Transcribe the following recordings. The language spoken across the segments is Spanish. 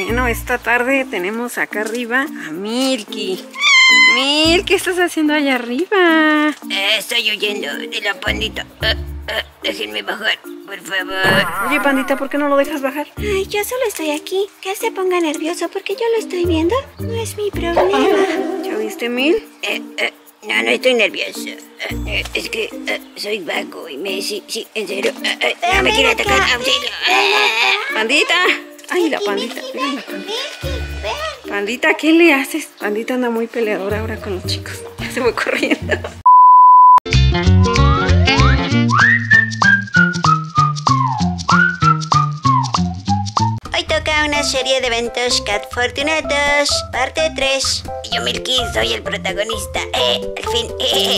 Bueno, esta tarde tenemos acá arriba a Milky. Mil, ¿qué estás haciendo allá arriba? Estoy huyendo de la pandita. Déjenme bajar, por favor. Oye, pandita, ¿por qué no lo dejas bajar? Ay, yo solo estoy aquí. Que él se ponga nervioso porque yo lo estoy viendo. No es mi problema. ¿Ya viste, Mil? No, no estoy nervioso. Es que soy vago y sí, en serio. No me quiero atacar. Auxilio. Pandita. Ay, la pandita. Mira la pandita. Pandita, ¿qué le haces? Pandita anda muy peleadora ahora con los chicos. Ya se fue corriendo. Hoy toca una serie de eventos Cat Fortunatos, parte 3. Y yo, Milky, soy el protagonista. Al fin.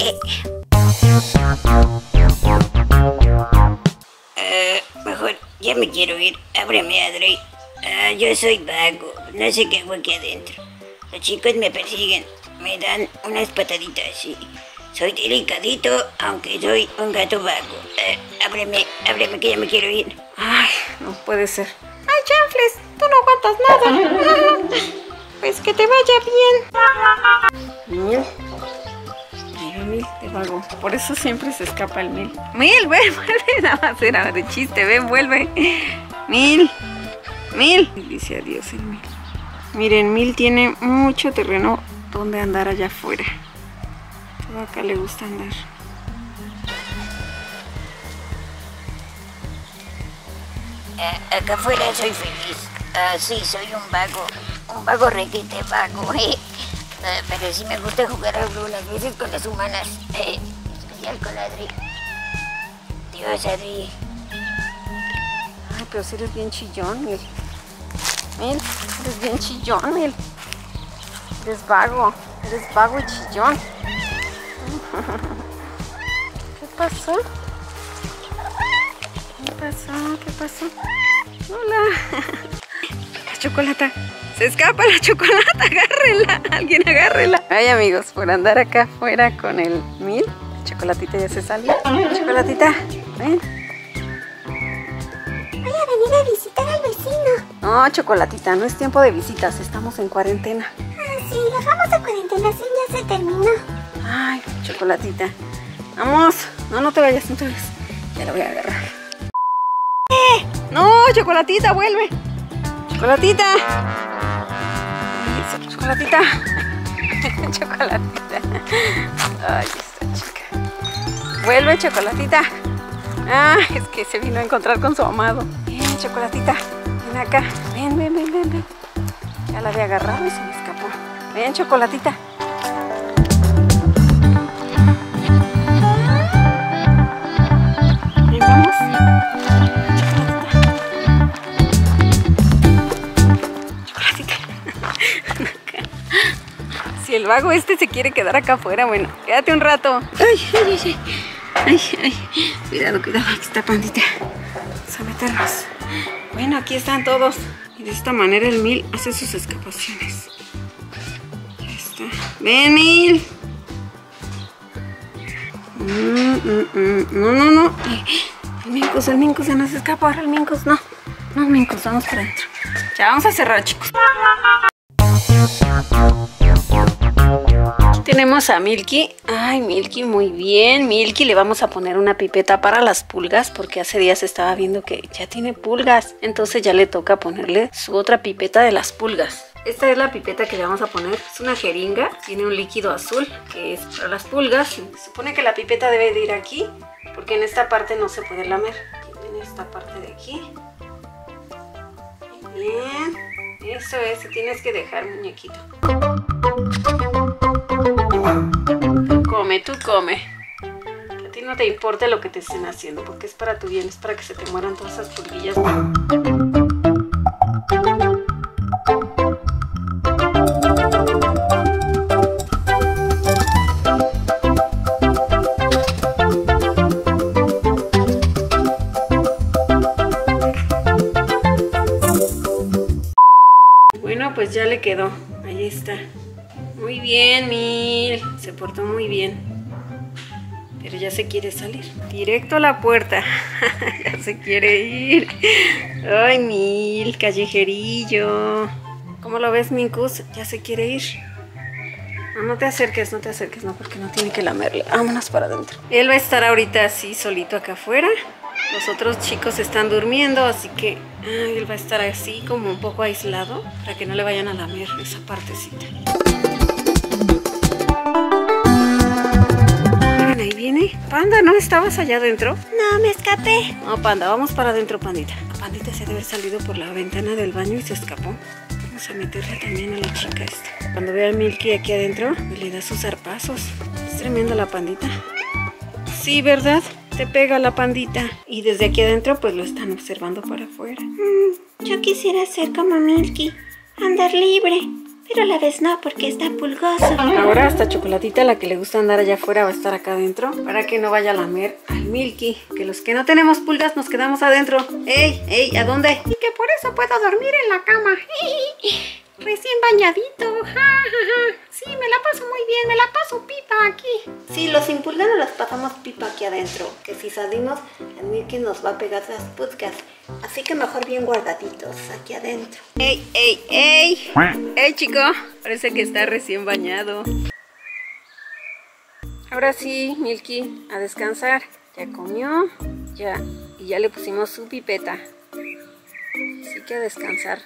Mejor, ya me quiero ir. Ábreme, Adri. Yo soy vago. No sé qué hago aquí adentro. Los chicos me persiguen. Me dan unas pataditas así. Soy delicadito, aunque soy un gato vago. Ábreme, que ya me quiero ir. Ay, no puede ser. Ay, Chanfles, tú no aguantas nada. Pues que te vaya bien. Mil. Mira, Mil, te vago. Por eso siempre se escapa el Mil. Mil, vuelve. Nada más era de chiste, ven, vuelve. Mil. Dice adiós el Mil. Miren, Mil tiene mucho terreno donde andar allá afuera. Todo acá le gusta andar. Acá afuera soy feliz. Sí, soy un vago requete vago. Pero sí me gusta jugar algunas veces con las humanas. Especial con Adri. Dios, Adri. Ay, pero si eres bien chillón, Mil. Mil, eres bien chillón, Mil. Eres vago y chillón. ¿Qué pasó? ¿Qué pasó? Hola. La chocolata. Se escapa la chocolata, agárrela. Alguien agárrela. Ay, amigos, por andar acá afuera con el Mil. Chocolatita ya se salió. Chocolatita, ven. Voy a venir a visitar al vecino. No, Chocolatita, no es tiempo de visitas. Estamos en cuarentena. Sí, la famosa cuarentena sí ya se terminó. Ay, Chocolatita. Vamos. No te vayas. Ya la voy a agarrar. No, Chocolatita, vuelve. Chocolatita. Chocolatita. Chocolatita. Ay, esta chica. Vuelve, Chocolatita. Ah, es que se vino a encontrar con su amado. Bien, Chocolatita. Ven acá. Ven. Ya la había agarrado y se me escapó. Ven, Chocolatita. Ven, vamos. Chocolatita. Si el vago este se quiere quedar acá afuera, bueno, quédate un rato. Ay. Cuidado, aquí está Pandita. Vamos a meternos. Bueno, aquí están todos. Y de esta manera el Mil hace sus escapaciones. Ya está. Ven, Mil. No. El Mincus se nos escapa ahora el Mincus. No, Mincus, vamos para adentro. Ya, vamos a cerrar, chicos. Aquí tenemos a Milky. Ay, Milky, muy bien. Milky, le vamos a poner una pipeta para las pulgas porque hace días estaba viendo que ya tiene pulgas. Entonces ya le toca ponerle su otra pipeta de las pulgas. Esta es la pipeta que le vamos a poner. Es una jeringa, tiene un líquido azul que es para las pulgas. Se supone que la pipeta debe de ir aquí porque en esta parte no se puede lamer. En esta parte de aquí. Bien. Eso es, te tienes que dejar, muñequito. Tú come. A ti no te importa lo que te estén haciendo porque es para tu bien, es para que se te mueran todas esas pulguillas. Bueno, pues ya le quedó. Ahí está. Muy bien, Mil. Se portó muy bien. pero ya se quiere salir. Directo a la puerta. Ya se quiere ir. Ay, Mil, callejerillo. ¿Cómo lo ves, Minkus? Ya se quiere ir. No, no te acerques, no, porque no tiene que lamerle. Vámonos para adentro. Él va a estar ahorita así solito acá afuera. Los otros chicos están durmiendo, así que él va a estar así como un poco aislado para que no le vayan a lamer esa partecita. Miren, ahí viene. Panda, ¿no estabas allá adentro? No, me escapé. No, Panda, vamos para adentro, Pandita. Pandita se debe haber salido por la ventana del baño y se escapó. Vamos a meterle también a la chica esta. Cuando vea a Milky aquí adentro, le da sus zarpazos. Es tremenda la Pandita. Sí, ¿verdad? Te pega la Pandita. Y desde aquí adentro pues lo están observando para afuera. Yo quisiera ser como Milky, andar libre, pero a la vez no porque está pulgoso. Ahora hasta Chocolatita, la que le gusta andar allá afuera, va a estar acá adentro para que no vaya a lamer al Milky. Que los que no tenemos pulgas nos quedamos adentro. ¡Ey! ¡Ey! ¿A dónde? Y que por eso puedo dormir en la cama. Recién bañadito. Sí, me la paso muy bien, me la paso pipa aquí. Sí, los sin pulga nos las pasamos pipa aquí adentro. Que si salimos, el Milky nos va a pegar las pulgas. Así que mejor bien guardaditos aquí adentro. ¡Ey! ¡Ey! ¡Ey! ¡Ey, chico! Parece que está recién bañado. Ahora sí, Milky, a descansar. Ya comió, ya. Y ya le pusimos su pipeta. Así que a descansar.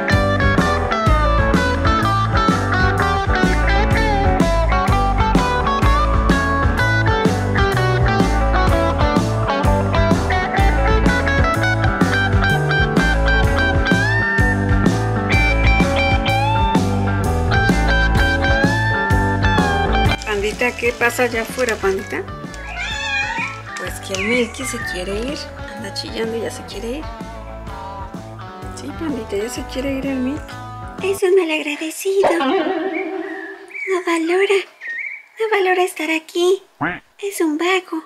Pandita, ¿qué pasa allá afuera, Pandita? Pues que el Milky se quiere ir. Anda chillando y ya se quiere ir. Sí, Pandita, ya se quiere ir el Milky. Es un malagradecido. No valora estar aquí. Es un vago.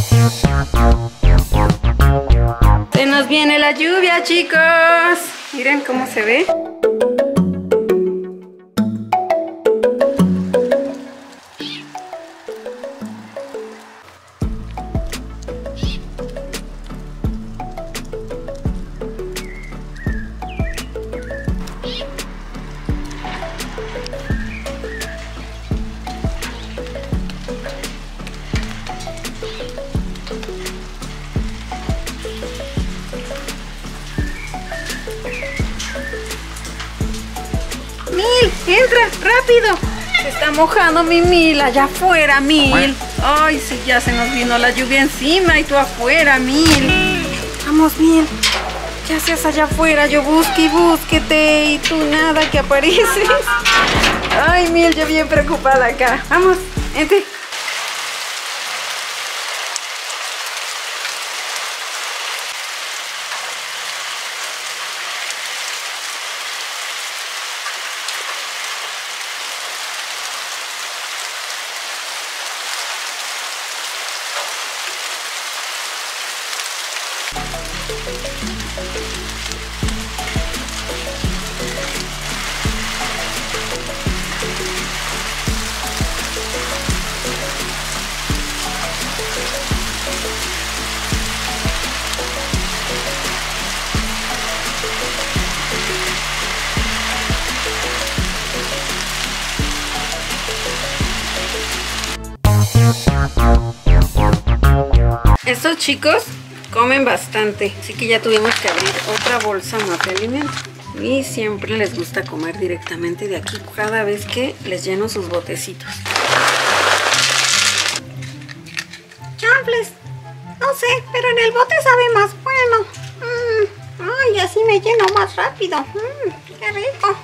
Se nos viene la lluvia, chicos. Miren cómo se ve. ¡Entra! ¡Rápido! Se está mojando mi Mil allá afuera, Mil. Ay, sí, ya se nos vino la lluvia encima y tú afuera, Mil. Vamos, Mil. ¿Qué haces allá afuera? Yo busque y búsquete y tú nada que apareces. Ay, Mil, yo bien preocupada acá. Vamos, vente. Estos chicos comen bastante, así que ya tuvimos que abrir otra bolsa más de alimento. Y siempre les gusta comer directamente de aquí cada vez que les lleno sus botecitos. Chanfles, no sé, pero en el bote sabe más bueno. Ay, así me lleno más rápido. Qué rico.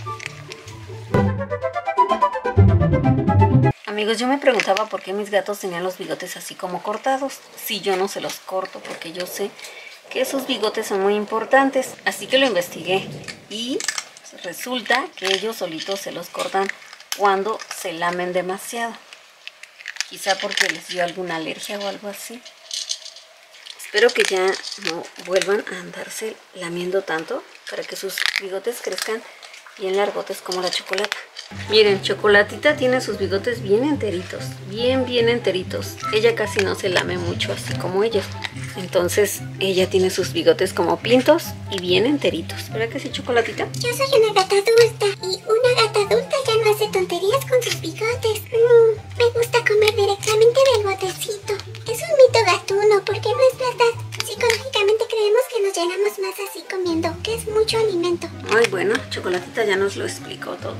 Amigos, yo me preguntaba por qué mis gatos tenían los bigotes así como cortados. Si yo no se los corto, porque yo sé que esos bigotes son muy importantes. Así que lo investigué y resulta que ellos solitos se los cortan cuando se lamen demasiado. Quizá porque les dio alguna alergia o algo así. Espero que ya no vuelvan a andarse lamiendo tanto para que sus bigotes crezcan bien largotes como la Chocolata. Miren, Chocolatita tiene sus bigotes bien enteritos, bien enteritos. Ella casi no se lame mucho, así como ellos. Entonces, ella tiene sus bigotes como pintos y bien enteritos. ¿Verdad que sí, Chocolatita? Yo soy una gata adulta y una gata adulta ya no hace tonterías con sus bigotes. Me gusta comer directamente del botecito. Es un mito gatuno porque no es verdad. Psicológicamente creemos que nos llenamos más así comiendo, que es mucho alimento. Ay, bueno, Chocolatita ya nos lo explicó todo.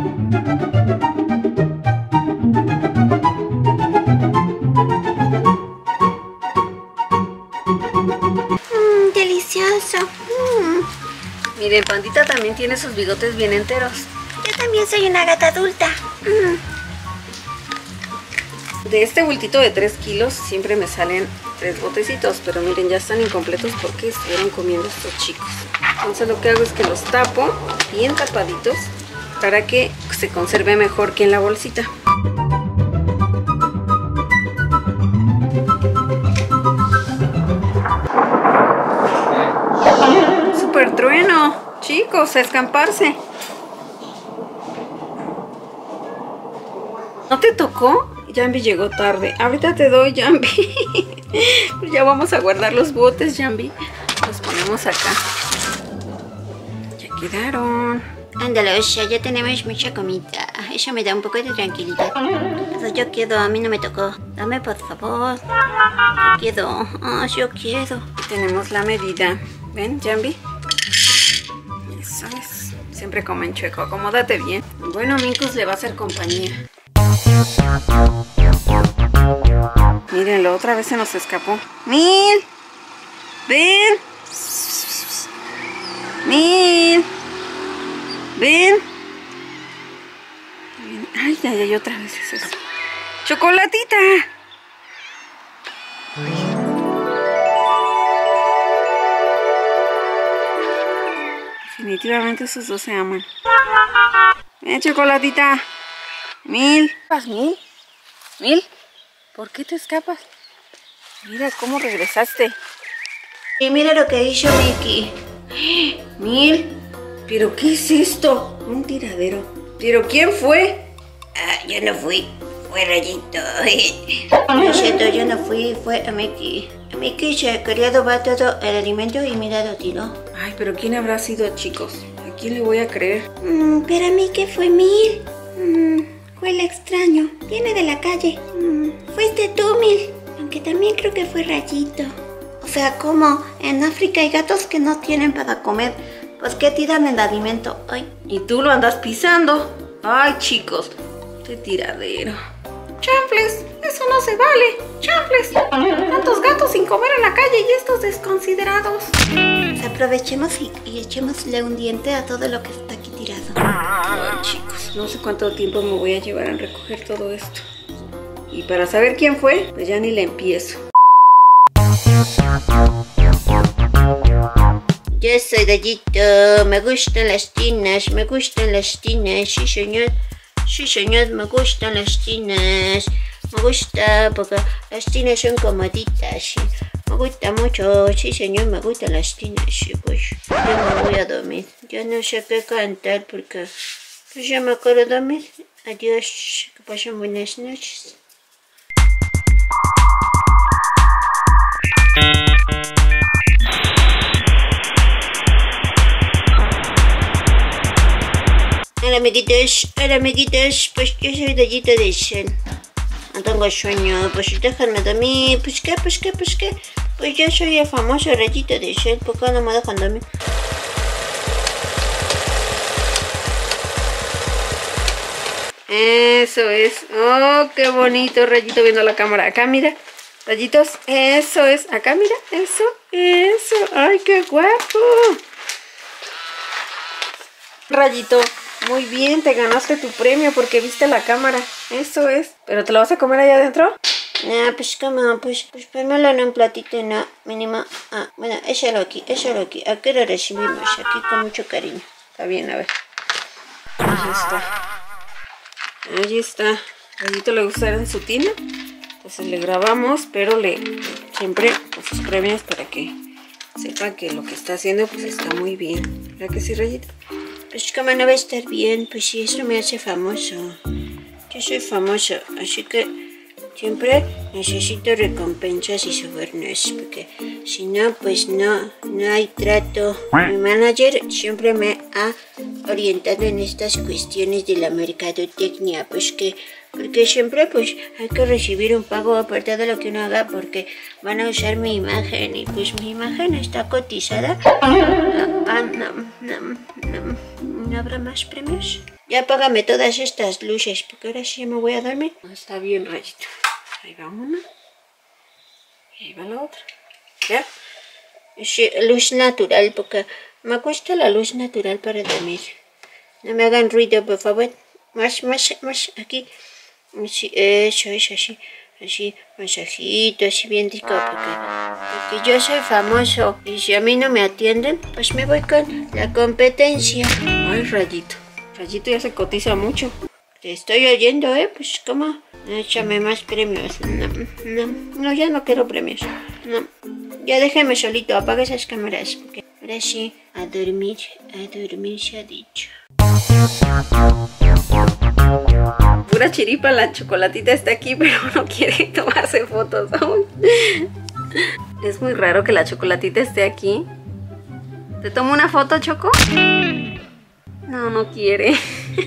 Delicioso. Miren, Pandita también tiene sus bigotes bien enteros. Yo también soy una gata adulta. De este bultito de 3 kilos siempre me salen 3 botecitos, pero miren, ya están incompletos porque estuvieron comiendo estos chicos. Entonces lo que hago es que los tapo bien tapaditos para que se conserve mejor que en la bolsita. ¡Súper trueno! Chicos, a escamparse. ¿No te tocó? Jambi llegó tarde. Ahorita te doy, Jambi. Ya vamos a guardar los botes, Jambi. Los ponemos acá. Ya quedaron. Ándale, Osha, ya tenemos mucha comida. Eso me da un poco de tranquilidad. Pero yo quiero, a mí no me tocó. Dame, por favor. Yo quiero. Yo quiero. Tenemos la medida. ¿Ven, Jambi? Eso es. Siempre comen chueco. Acomódate bien. Bueno, Minkus le va a hacer compañía. Mírenlo, otra vez se nos escapó. ¡Mil! ¡Ven! ¡Mil! ¡Ven! ¡Ay, ay, ay! Otra vez es eso. ¡Chocolatita! Definitivamente esos dos se aman. ¡Ven, Chocolatita! ¡Mil! ¿Mil? ¿Mil? ¿Por qué te escapas? Mira cómo regresaste. Y mira lo que hizo Mickey. Mil, ¿pero qué es esto? Un tiradero. ¿Pero quién fue? Yo no fui. Fue Rayito. No es cierto, yo no fui. Fue a Mickey. A Mickey se quería robar todo el alimento y mira, lo tiró. Ay, pero ¿quién habrá sido, chicos? ¿A quién le voy a creer? Pero a mí que fue Mil. Huele extraño. Viene de la calle. Fuiste tú, Mil. Aunque también creo que fue Rayito. O sea, como en África hay gatos que no tienen para comer. Pues que tiran el alimento. Ay. Y tú lo andas pisando. Ay, chicos, qué tiradero. Chanfles, eso no se vale. Chanfles, tantos gatos sin comer en la calle y estos desconsiderados. Pues aprovechemos y echémosle un diente a todo lo que está aquí tirado. Ay, chicos, no sé cuánto tiempo me voy a llevar a recoger todo esto. Y para saber quién fue, pues ya ni le empiezo. Yo soy Rayito, me gustan las tinas, sí señor, me gustan las tinas, me gusta porque las tinas son comoditas, sí. Me gusta mucho, sí señor, me gustan las tinas, sí, pues yo me voy a dormir, yo no sé qué cantar porque pues ya me acuerdo dormir. Adiós, que pasen buenas noches. Hola amiguitos, pues yo soy Rayito de Sol. No tengo sueño, pues déjenme dormir. Pues qué, pues yo soy el famoso Rayito de Sol, ¿por qué no me dejan dormir? Eso es. Oh, qué bonito, Rayito viendo la cámara. Acá, mira. Rayitos, eso es. Acá, mira. Eso. Ay, qué guapo. Rayito, muy bien, te ganaste tu premio porque viste la cámara. Eso es. ¿Pero te lo vas a comer allá adentro? No, pues como, pues ponmelo en un platito, no, mínimo. Bueno, échalo aquí. Aquí lo recibimos, aquí con mucho cariño. Está bien, a ver. Ahí está. A Rayito le gusta en su tina. Entonces le grabamos, pero siempre con sus premios para que sepa que lo que está haciendo pues está muy bien. ¿Verdad que sí, Rayito? Pues como no va a estar bien, pues sí, eso me hace famoso. Yo soy famoso, así que siempre necesito recompensas y sobornos, porque si no, pues no hay trato. Mi manager siempre me ha orientado en estas cuestiones de la mercadotecnia, pues porque siempre pues hay que recibir un pago por todo lo que uno haga, porque van a usar mi imagen y pues mi imagen está cotizada. ¿No habrá más premios? Ya apágame todas estas luces, porque ahora sí me voy a dormir. Está bien, Rayito. Ahí va una. Y ahí va la otra. ¿Ya? Sí, luz natural, porque me gusta la luz natural para dormir. No me hagan ruido, por favor. Más, aquí. Sí, eso es así, masajito, así bien rico, porque yo soy famoso. Y si a mí no me atienden, pues me voy con la competencia. Ay, Rayito. Rayito ya se cotiza mucho. Te estoy oyendo, pues, ¿cómo? Échame más premios. No, ya no quiero premios. No, ya déjame solito, apaga esas cámaras. Porque ahora sí, a dormir se ha dicho. Pura chiripa, la Chocolatita está aquí, pero no quiere tomarse fotos aún. Es muy raro que la Chocolatita esté aquí. ¿Te tomo una foto, Choco? No quiere.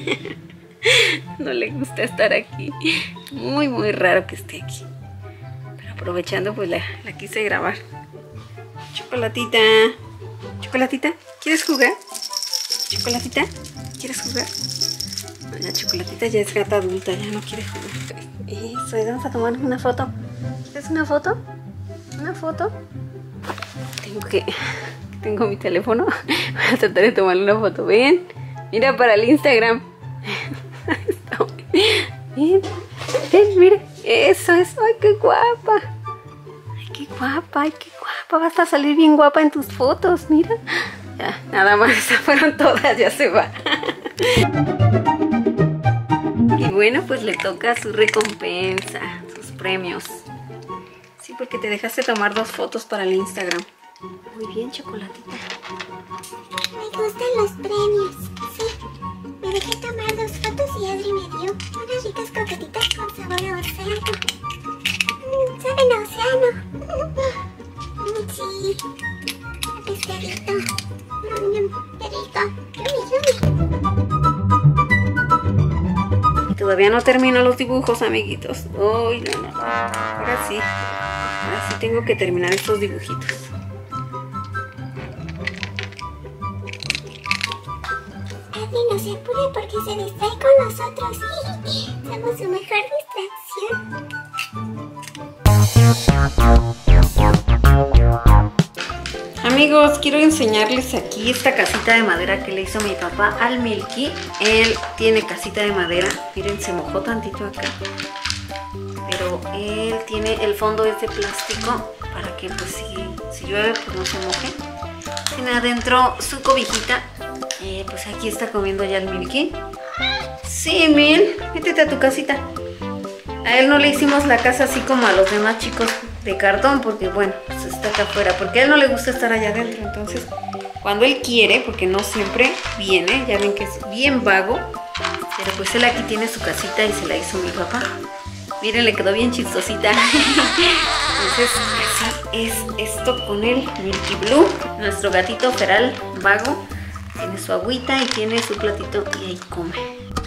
No le gusta estar aquí. Muy raro que esté aquí. Pero aprovechando, pues la quise grabar. Chocolatita. Chocolatita, ¿quieres jugar? Chocolatita, ¿quieres jugar? La Chocolatita ya es gata adulta, ya no quiere jugar. Eso, vamos a tomar una foto. ¿Es una foto? ¿Una foto? Tengo mi teléfono. Voy a tratar de tomarle una foto. Ven, mira para el Instagram. Ven, mira. Eso. Ay, qué guapa. Ay, qué guapa. Vas a salir bien guapa en tus fotos, mira. Ya, nada más, esas fueron todas, ya se va. Y bueno, pues le toca su recompensa, sus premios. Sí, porque te dejaste tomar 2 fotos para el Instagram. Muy bien, Chocolatita. Me gustan los premios, sí. Me dejé tomar 2 fotos y Adri me dio unas ricas croquetitas con sabor a océano. ¿Saben a océano? Sí. A pescadito. Qué rico. Todavía no termino los dibujos, amiguitos. Uy, no. Ahora sí tengo que terminar estos dibujitos. Adri, no se apure porque se distrae con nosotros. Somos su mejor distracción. Amigos, quiero enseñarles aquí esta casita de madera que le hizo mi papá al Milky. Él tiene casita de madera. Miren, se mojó tantito acá. Pero él tiene el fondo es de plástico para que pues si llueve pues no se moje. Tiene adentro su cobijita. Pues aquí está comiendo ya el Milky. Sí, Mil, métete a tu casita. A él no le hicimos la casa así como a los demás chicos de cartón, porque bueno, pues está acá afuera, porque a él no le gusta estar allá adentro. Entonces, cuando él quiere, porque no siempre viene, ya ven que es bien vago, pero pues él aquí tiene su casita y se la hizo mi papá. Miren, le quedó bien chistosita. Entonces, así es esto con el Milky Blue, nuestro gatito feral vago. Tiene su agüita y tiene su platito y ahí come.